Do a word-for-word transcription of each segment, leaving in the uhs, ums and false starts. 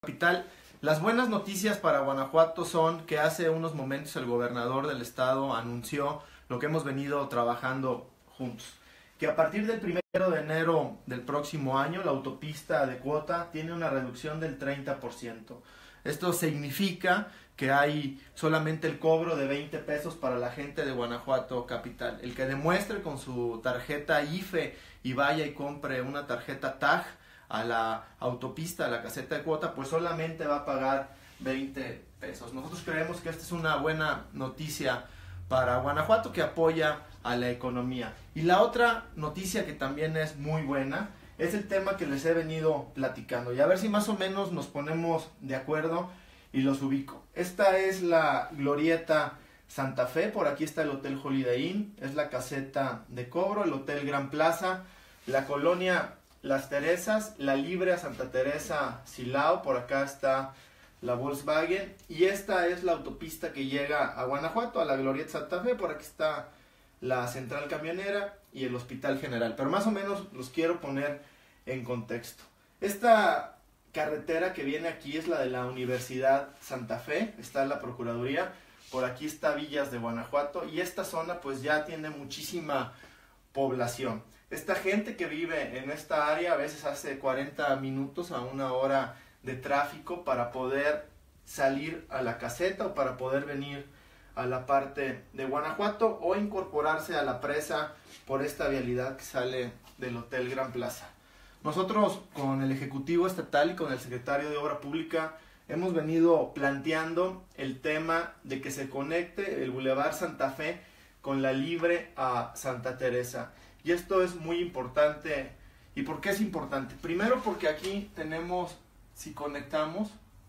Capital. Las buenas noticias para Guanajuato son que hace unos momentos el gobernador del estado anunció lo que hemos venido trabajando juntos, que a partir del primero de enero del próximo año la autopista de cuota tiene una reducción del treinta por ciento. Esto significa que hay solamente el cobro de veinte pesos para la gente de Guanajuato Capital. El que demuestre con su tarjeta I F E y vaya y compre una tarjeta T A G a la autopista, a la caseta de cuota, pues solamente va a pagar veinte pesos. Nosotros creemos que esta es una buena noticia para Guanajuato, que apoya a la economía. Y la otra noticia que también es muy buena es el tema que les he venido platicando, y a ver si más o menos nos ponemos de acuerdo y los ubico. Esta es la glorieta Santa Fe, por aquí está el Hotel Holiday Inn, es la caseta de cobro, el Hotel Gran Plaza, la colonia Las Teresas, la Libre a Santa Teresa Silao, por acá está la Volkswagen, y esta es la autopista que llega a Guanajuato, a la glorieta Santa Fe, por aquí está la Central Camionera y el Hospital General, pero más o menos los quiero poner en contexto. Esta carretera que viene aquí es la de la Universidad Santa Fe, está la Procuraduría, por aquí está Villas de Guanajuato, y esta zona pues ya tiene muchísima población. Esta gente que vive en esta área a veces hace cuarenta minutos a una hora de tráfico para poder salir a la caseta o para poder venir a la parte de Guanajuato o incorporarse a la presa por esta vialidad que sale del Hotel Gran Plaza. Nosotros con el Ejecutivo Estatal y con el Secretario de Obra Pública hemos venido planteando el tema de que se conecte el Boulevard Santa Fe con la Libre a Santa Teresa. Y esto es muy importante. ¿Y por qué es importante? Primero porque aquí tenemos, si conectamos,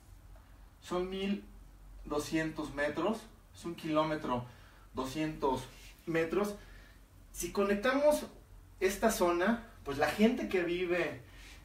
son mil doscientos metros, es un kilómetro doscientos metros. Si conectamos esta zona, pues la gente que vive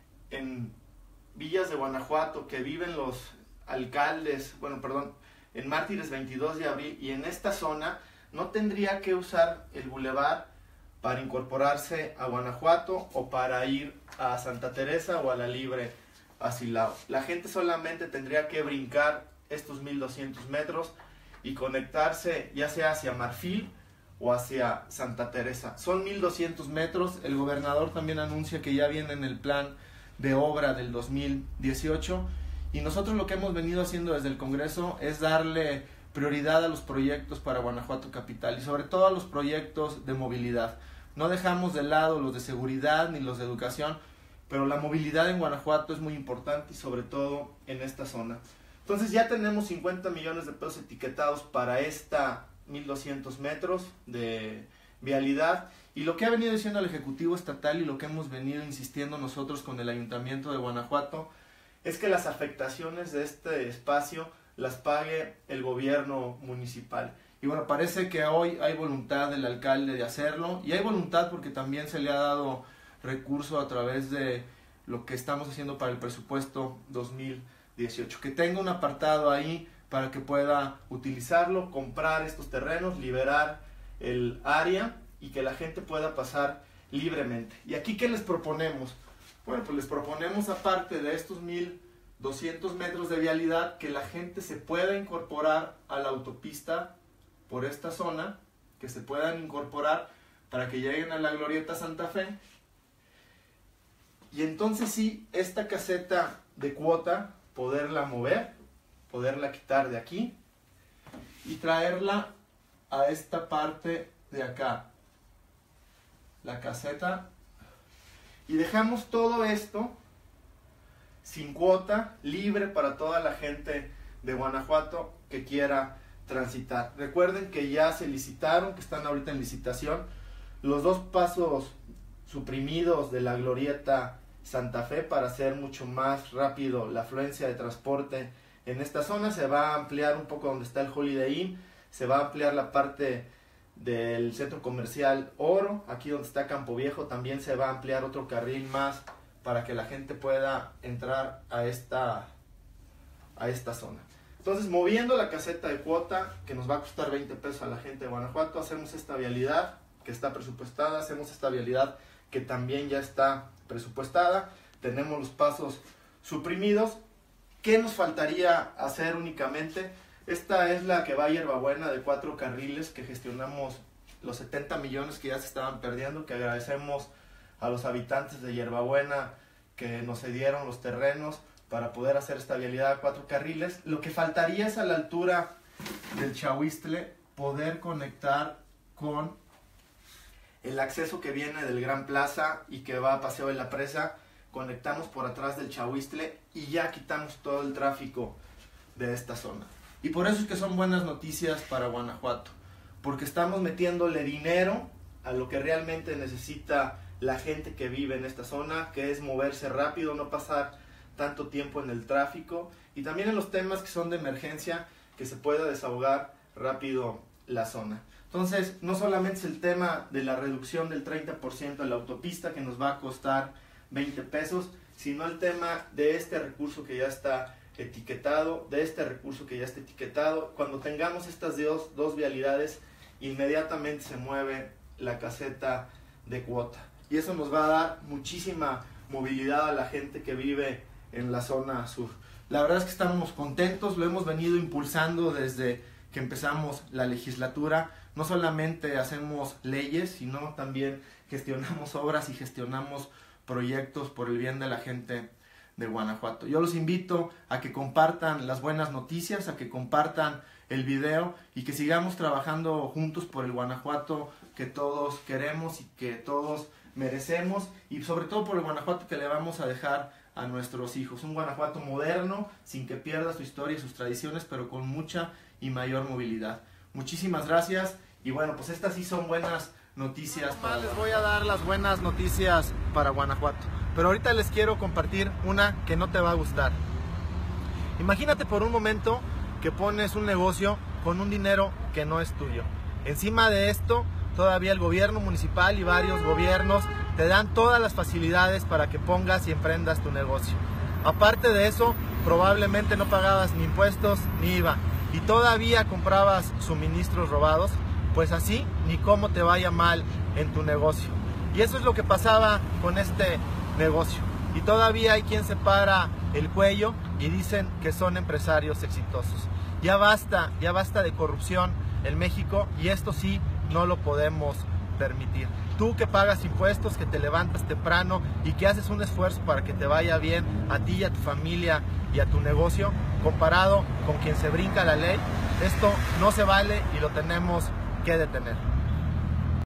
en Villas de Guanajuato, que viven los alcaldes, bueno, perdón, en Mártires veintidós de abril y en esta zona, no tendría que usar el bulevar para incorporarse a Guanajuato o para ir a Santa Teresa o a la Libre a Silao. La gente solamente tendría que brincar estos mil doscientos metros y conectarse ya sea hacia Marfil o hacia Santa Teresa. Son mil doscientos metros, el gobernador también anuncia que ya viene en el plan de obra del dos mil dieciocho, y nosotros lo que hemos venido haciendo desde el Congreso es darle prioridad a los proyectos para Guanajuato Capital y sobre todo a los proyectos de movilidad. No dejamos de lado los de seguridad ni los de educación, pero la movilidad en Guanajuato es muy importante y sobre todo en esta zona. Entonces ya tenemos cincuenta millones de pesos etiquetados para esta mil doscientos metros de vialidad, y lo que ha venido diciendo el Ejecutivo Estatal y lo que hemos venido insistiendo nosotros con el Ayuntamiento de Guanajuato es que las afectaciones de este espacio las pague el gobierno municipal. Y bueno, parece que hoy hay voluntad del alcalde de hacerlo, y hay voluntad porque también se le ha dado recurso a través de lo que estamos haciendo para el presupuesto dos mil dieciocho, que tenga un apartado ahí para que pueda utilizarlo, comprar estos terrenos, liberar el área y que la gente pueda pasar libremente. ¿Y aquí qué les proponemos? Bueno, pues les proponemos, aparte de estos mil doscientos metros de vialidad, que la gente se pueda incorporar a la autopista por esta zona, que se puedan incorporar para que lleguen a la glorieta Santa Fe, y entonces sí, esta caseta de cuota, poderla mover, poderla quitar de aquí y traerla a esta parte de acá, la caseta, y dejamos todo esto sin cuota, libre para toda la gente de Guanajuato que quiera transitar. Recuerden que ya se licitaron, que están ahorita en licitación, los dos pasos suprimidos de la glorieta Santa Fe para hacer mucho más rápido la afluencia de transporte en esta zona. Se va a ampliar un poco donde está el Holiday Inn, se va a ampliar la parte del centro comercial Oro, aquí donde está Campo Viejo también se va a ampliar otro carril más para que la gente pueda entrar a esta, a esta zona. Entonces, moviendo la caseta de cuota, que nos va a costar veinte pesos a la gente de Guanajuato, hacemos esta vialidad que está presupuestada, hacemos esta vialidad que también ya está presupuestada, tenemos los pasos suprimidos ¿Qué nos faltaría hacer únicamente? Esta es la que va a Hierbabuena de cuatro carriles, que gestionamos los setenta millones que ya se estaban perdiendo, que agradecemos a los habitantes de Hierbabuena que nos cedieron los terrenos para poder hacer esta vialidad a cuatro carriles. Lo que faltaría es a la altura del Chahuistle poder conectar con el acceso que viene del Gran Plaza y que va a Paseo de la Presa. Conectamos por atrás del Chahuistle y ya quitamos todo el tráfico de esta zona. Y por eso es que son buenas noticias para Guanajuato, porque estamos metiéndole dinero a lo que realmente necesita la gente que vive en esta zona, que es moverse rápido, no pasar tanto tiempo en el tráfico, y también en los temas que son de emergencia, que se pueda desahogar rápido la zona. Entonces, no solamente es el tema de la reducción del treinta por ciento de la autopista, que nos va a costar veinte pesos, sino el tema de este recurso que ya está etiquetado, de este recurso que ya está etiquetado. Cuando tengamos estas dos, dos vialidades, inmediatamente se mueve la caseta de cuota. Y eso nos va a dar muchísima movilidad a la gente que vive en la zona sur. La verdad es que estamos contentos, lo hemos venido impulsando desde que empezamos la legislatura. No solamente hacemos leyes, sino también gestionamos obras y gestionamos proyectos por el bien de la gente de Guanajuato. Yo los invito a que compartan las buenas noticias, a que compartan el video y que sigamos trabajando juntos por el Guanajuato que todos queremos y que todos merecemos, y sobre todo por el Guanajuato que le vamos a dejar a nuestros hijos. Un Guanajuato moderno, sin que pierda su historia y sus tradiciones, pero con mucha y mayor movilidad. Muchísimas gracias, y bueno, pues estas sí son buenas noticias. Para les voy a dar las buenas noticias para Guanajuato, pero ahorita les quiero compartir una que no te va a gustar. Imagínate por un momento que pones un negocio con un dinero que no es tuyo. Encima de esto, todavía el gobierno municipal y varios gobiernos te dan todas las facilidades para que pongas y emprendas tu negocio. Aparte de eso, probablemente no pagabas ni impuestos ni I V A y todavía comprabas suministros robados. Pues así, ni cómo te vaya mal en tu negocio. Y eso es lo que pasaba con este negocio. Y todavía hay quien se para el cuello y dicen que son empresarios exitosos. Ya basta, ya basta de corrupción en México, y esto sí no lo podemos permitir. Tú que pagas impuestos, que te levantas temprano y que haces un esfuerzo para que te vaya bien a ti y a tu familia y a tu negocio, comparado con quien se brinca la ley, esto no se vale y lo tenemos que detener.